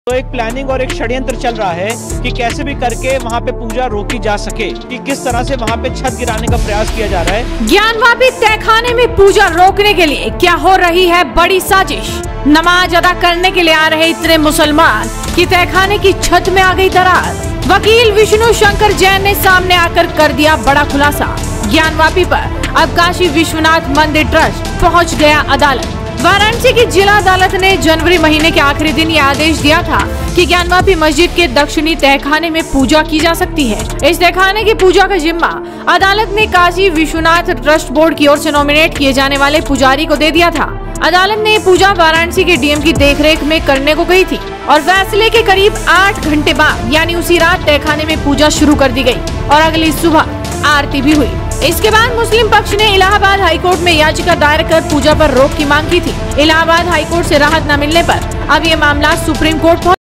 तो एक प्लानिंग और एक षड्यंत्र चल रहा है कि कैसे भी करके वहाँ पे पूजा रोकी जा सके, कि किस तरह से वहाँ पे छत गिराने का प्रयास किया जा रहा है। ज्ञानवापी तहखाने में पूजा रोकने के लिए क्या हो रही है बड़ी साजिश। नमाज अदा करने के लिए आ रहे इतने मुसलमान कि तहखाने की छत में आ गई दरार। वकील विष्णु शंकर जैन ने सामने आकर कर दिया बड़ा खुलासा। ज्ञानवापी पर अब काशी विश्वनाथ मंदिर ट्रस्ट पहुँच गया अदालत। वाराणसी की जिला अदालत ने जनवरी महीने के आखिरी दिन ये आदेश दिया था कि ज्ञानवापी मस्जिद के दक्षिणी तहखाने में पूजा की जा सकती है। इस तहखाने की पूजा का जिम्मा अदालत ने काशी विश्वनाथ ट्रस्ट बोर्ड की ओर से नॉमिनेट किए जाने वाले पुजारी को दे दिया था। अदालत ने पूजा वाराणसी के डीएम की देखरेख में करने को कही थी और फैसले के करीब 8 घंटे बाद यानी उसी रात तहखाने में पूजा शुरू कर दी गई और अगली सुबह आरती भी हुई। इसके बाद मुस्लिम पक्ष ने इलाहाबाद हाईकोर्ट में याचिका दायर कर पूजा पर रोक की मांग की थी। इलाहाबाद हाईकोर्ट से राहत न मिलने पर अब ये मामला सुप्रीम कोर्ट